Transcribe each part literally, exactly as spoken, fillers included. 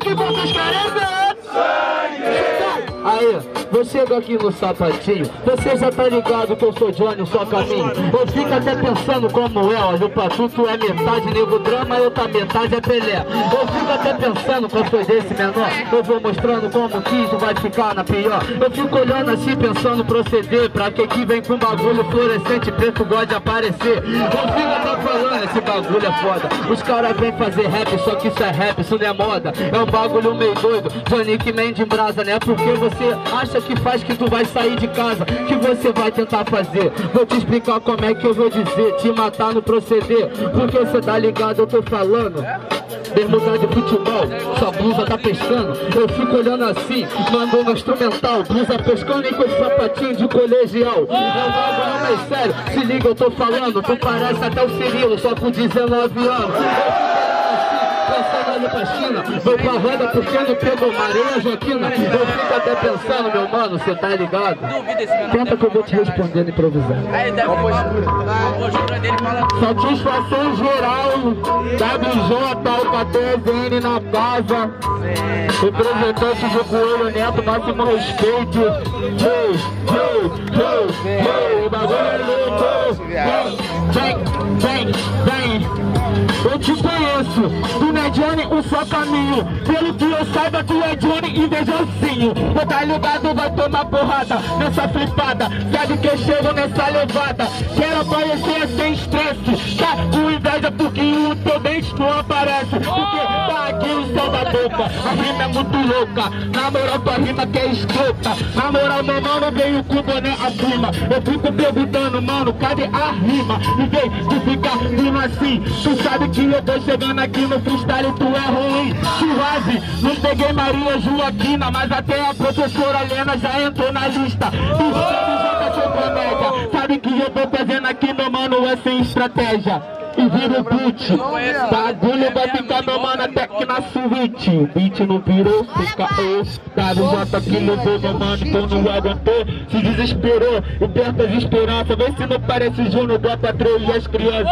que vocês querem ver? Aí, eu chego aqui no sapatinho, você já tá ligado que eu sou Johnny, só caminho. Eu fico até pensando como é, olha, o Patuto é metade nego drama, eu tá metade é Pelé. Eu fico até pensando qual foi desse menor, eu vou mostrando como que tu vai ficar na pior. Eu fico olhando assim, pensando proceder, pra que que vem com bagulho fluorescente, preto gosta de aparecer. Eu fico até falando, esse bagulho é foda. Os caras vêm fazer rap, só que isso é rap, isso não é moda. É um bagulho meio doido, Johnny que mente em brasa, né? Porque você acha que faz que tu vai sair de casa, que você vai tentar fazer. Vou te explicar como é que eu vou dizer, te matar no proceder, porque você tá ligado, eu tô falando. Bermuda de futebol, sua blusa tá pescando. Eu fico olhando assim, mandou no instrumental, blusa pescando e com esse sapatinho de colegial. É um bagulho mais sério, se liga, eu tô falando. Tu parece até o Cirilo, só com dezenove anos. Pensando ali pra China, vou pra roda porque não pegou Maria Joaquina. Eu fico até pensando, meu mano, cê tá ligado? Tenta que eu vou te respondendo improvisando. Satisfação geral, W J, Alcatel, N na casa. Representante do Coelho Neto, máximo respeito. Hey, hey, hey, hey, o bagulho é louco. Vem, vem, vem. Eu te conheço, tu não é Johnny, um só caminho. Pelo que eu saiba, tu é Johnny e Dejancinho. Tu tá ligado, vai tomar porrada nessa flipada. Sabe que eu chego nessa levada. Quero aparecer sem estresse. Tá com inveja porque o teu dente não aparece. Porque tá aqui o céu da boca. A rima é muito louca. Na moral, tua rima que é escrota. Na moral, meu mano, veio com o boné acima. Eu fico perguntando, mano, cadê a rima? Em vez de ficar rindo assim, tu sabe que eu tô chegando aqui no freestyle, tu é ruim. Suave, não peguei Maria Joaquina, mas até a professora Helena já entrou na lista. E você com comédia, sabe que eu tô fazendo aqui, meu mano, é sem estratégia. E vira o beat, bagulho vai ficar, meu mano, até que na suíte. O beat não virou, fica o W J que levou, meu mano, então não aguentou. Se desesperou e perde as esperanças. Vê se não parece Júnior, bota três e as crianças.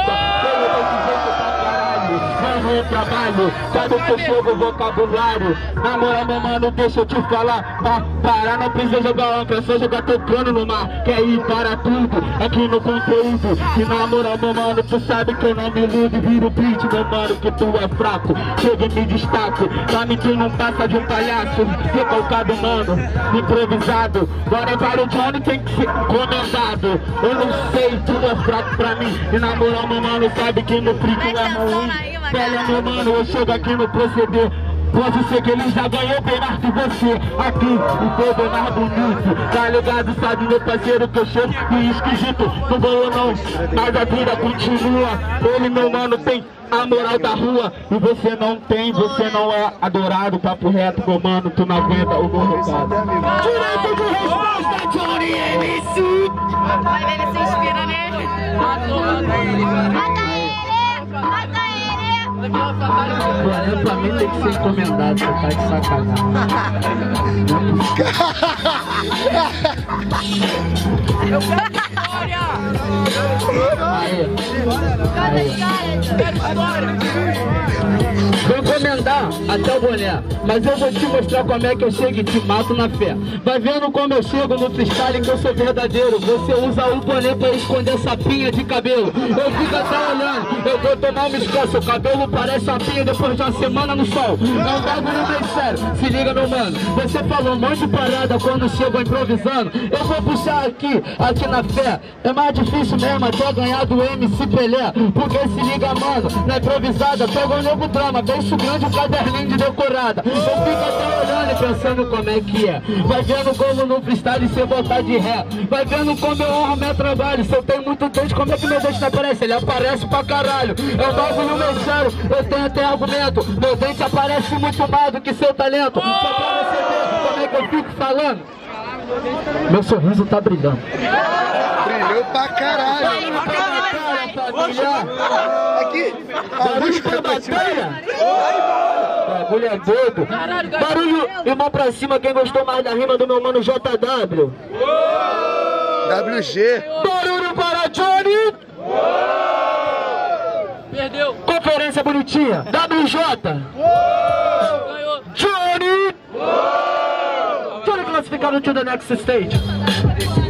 No trabalho, sabe que eu chego o vocabulário. Na moral, meu mano, deixa eu te falar. Pra parar não precisa jogar âncora, é só jogar tocando no mar. Quer ir para tudo, aqui no conteúdo. E na moral, meu mano, tu sabe que eu não me iludo. Vira o beat, meu mano, que tu é fraco. Chega e me destaco, pra mim tu não passa de um palhaço. Recalcado, mano, improvisado. Agora para o Johnny tem que ser comandado. Eu não sei, tu é fraco pra mim. E na moral, meu mano, sabe que no free tu é ruim. Pera, meu mano, eu chego aqui no proceder. Pode ser que ele já ganhou bem mais que você. Aqui, o povo é mais bonito. Tá ligado, sabe, meu parceiro, que eu chego e esquisito. Não ganhou não, mas a vida continua. Ele, meu mano, tem a moral da rua. E você não tem, você não é adorado. Papo reto, meu mano, tu não aguenta o meu recado. Direito de resposta, Johnny M C. Vai ver, ele se inspira nele. Mata ele, mata ele. Pra mim tem que ser encomendado, você tá de sacanagem. Eu quero história! Vou encomendar até o boné, mas eu vou te mostrar como é que eu chego e te mato na fé. Vai vendo como eu chego no freestyle que eu sou verdadeiro. Você usa o boné pra esconder sapinha de cabelo. Eu fico até olhando, eu vou tomar uma escola. Seu cabelo parece uma pinha depois de uma semana no sol. É um bagulho bem sério, se liga, meu mano. Você falou um monte de parada quando chegou improvisando. Eu vou puxar aqui, aqui na fé. É mais difícil mesmo até ganhar do M C Pelé. Porque se liga, mano, na improvisada pegou o nego drama, beijo grande, um caderninho de decorada. Eu fico até olhando e pensando como é que é. Vai vendo como no freestyle cê botar de ré. Vai vendo como eu honro meu trabalho. Se eu tenho muito dente, como é que meu dente não aparece? Ele aparece pra caralho. É um bagulho meio sério, eu tenho até argumento. Meu dente aparece muito mais do que seu talento. Só pra você ver como é que eu fico falando. Meu sorriso tá brilhando. Brilhou pra caralho. Aqui. Barulho pra batalha. Bagulho é doido. Barulho e mão pra cima quem gostou mais da rima do meu mano J W. W G. Barulho para Johnny. Perdeu. Conferência bonitinha. W J. Ganhou. Johnny. classificado to the next stage.